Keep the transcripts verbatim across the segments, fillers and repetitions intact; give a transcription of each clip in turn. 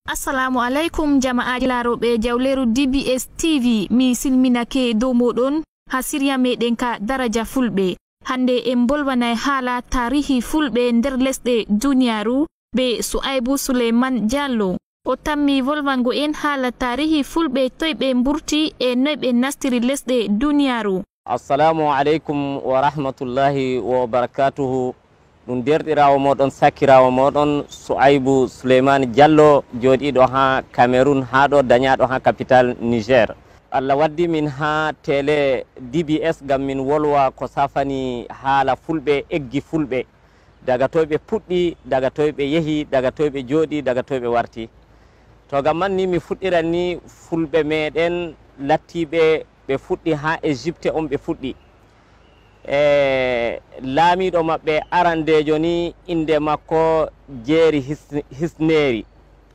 Assalamu alaikum jama'aji laroɓe jawleru D B S T V mi silminake dow moɗon ha siriya meɗen ka daraja fulɓe. Hande en bolwanay hala tarihi fulɓe nder lesɗe duniyaru be Su'aibu Suleiman Diallo. O tammi volwango en hala tarihi fulɓe toy ɓe mburti e noy ɓe nastiri lesɗe duniyaru. Assalamu alaikum wa rahmatullahi wa barakatuhu. ɗum derɗirawo moɗon sakkirawo moɗon Su'aibu Suleiman Diallo joɗiɗo ha Cameroun ha ɗo dañaɗo ha capital Niger. Allah waddi min ha télé D B S gam min wolwa ko safani haala fulɓe eggi fulɓe daga toy ɓe puɗɗi daga toy ɓe yeehi daga toy ɓe jooɗi daga toy ɓe warti. To gam man ni mi fuɗɗiran ni fulɓe meɗen lattiɓe ɓe fuɗɗi ha Égypte on ɓe fuɗɗi. e laamiɗo maɓɓe arandejo ni inde makko jeeri hisneri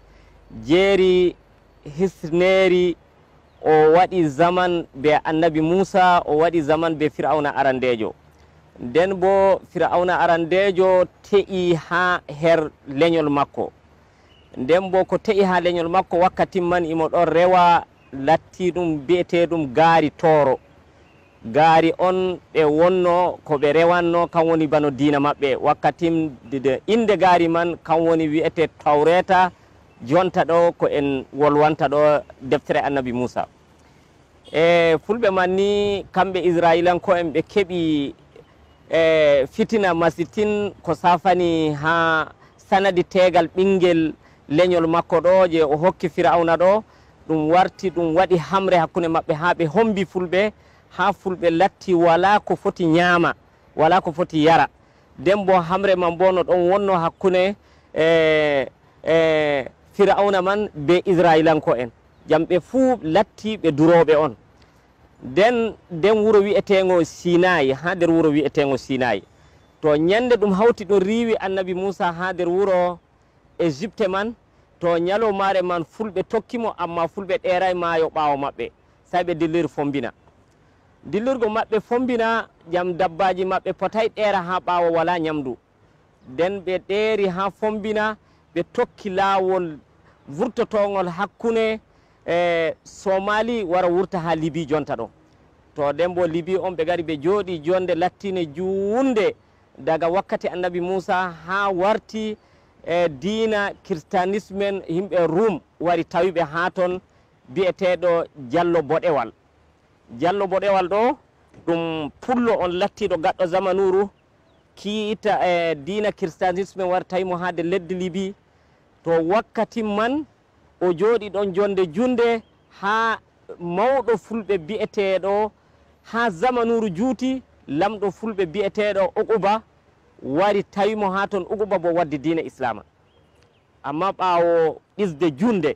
jeeri hisneri o waɗi zaman be annabi Musa, o waɗi zaman be Fir'auna arandejo. Nden bo Fir'auna arandejo te'i ha her leñol makko. Nden bo ko te'i ha leñol makko wakkati man imo ɗon rewa latti ɗum bi'eteɗum gaari tooro. gaari on ɓe wonno ko ɓe rewanno kan woni bano diina maɓɓe wakkati inde gaari man kan woni wi'ete tawreta jonta ɗo ko en wolwanta ɗo deftere annabi Musa. e fulɓe man ni kamɓe israilanko en ɓe keɓi e fitina masitin ko safani ha sanadi tegal ɓinguel leñol makko ɗo je o hokki Fir'auna ɗo. Ɗum warti ɗum waɗi hamre hakkunde maɓɓe ha ɓe hombi fulɓe ha fulɓe latti wala ko foti ñaama wala ko foti yara. Nden bo hamre man bo no ɗon wonno hakkunde e e Fir'auna man be israilanko en jam ɓe fuu latti ɓe duroɓe on. nden nden wuro wi'etego Sinayi ha nder wuro wi'etego Sinayi to ñande ɗum hawti ɗum riiwi annabi Musa ha nder wuro Égypte man to ñalomare man fulɓe tokkimo amma fulɓe ɗeray maayo ɓaawo maɓɓe sai ɓe dillir fombina. dillirgo maɓɓe fombina jam dabbaji maɓɓe potay ɗeera ha ɓaawo wala ñamdu. nden ɓe ɗeeri ha fombina ɓe tokki laawol vurtotogol hakkunde e Somali wara wurta ha Libi jonta ɗo. to nden bo Libi on ɓe gari ɓe jooɗi jonde lattine juunde daga wakkati annabi Musa ha warti e diina christianisme yimɓe Rum wari tawiɓe ha ton bi'eteɗo Diallo Boɗewal. Diallo Boɗewal ɗo ɗum pullo on lattiɗo gaɗɗo zamanuru kiita e diina christianisme wari tawimo ha de leddi Libi. to wakkati man o jooɗi ɗon jonde junde ha mawɗo fulɓe bi'eteɗo ha zamanuru juuti lamɗo fulɓe bi'eteɗo Uquba wari tawimo ha ton. Uquba bo waddi diina islama amma ɓaawo ɗisde junde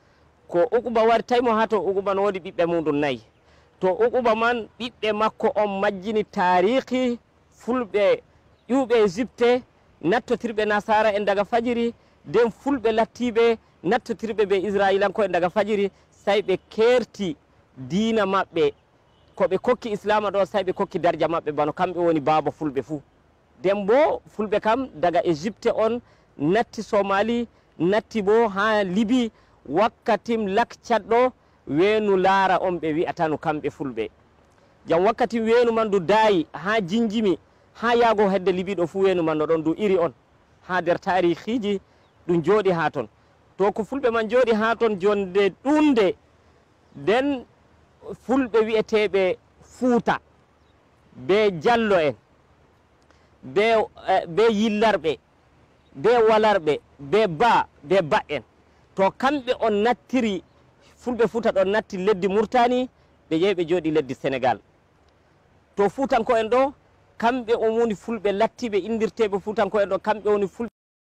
ko Uquba wari tawimo ha ton. Uquba no woodi ɓiɓɓe muɗum nayyi. to Uquba man ɓiɓɓe makko on majjini tarihi fulɓe ƴuɓe Égypte nattotirɓe nasara en daga fajiri nden fulɓe lattiɓe nattotirɓe ɓe israilanko en daga fajiri sai ɓe kerti diina maɓɓe ko ɓe kokki islama ɗo sai ɓe kokki darja maɓɓe bano kamɓe woni baaba fulɓe fuu. nden bo fulɓe kam daga Égypte on natti Somali natti bo ha Libi wakkatim lakcatɗo weenu laara on ɓe wi'atano kamɓe fulɓe. jam wakkati weenu man ndu daayi ha jinjimi ha yaago hedde Libi ɗo fu weenu man no ɗon ndu iri on ha nder tarihiji ɗum jooɗi ha ton. to ko fulɓe man jooɗi ha ton jonde ɗunde nden fulɓe wi'eteɓe Fuuta be Diallo en be be yillarɓe be walarɓe be ba be ba en to kamɓe on nattiri fulɓe Fuuta ɗon natti leddi Murtani ɓe yehi ɓe jooɗi leddi Sénégal. to Fuutanko en ɗo kamɓe on woni fulɓe lattiɓe indirteɓe Fuutanko en ɗo kamɓe woni fulɓe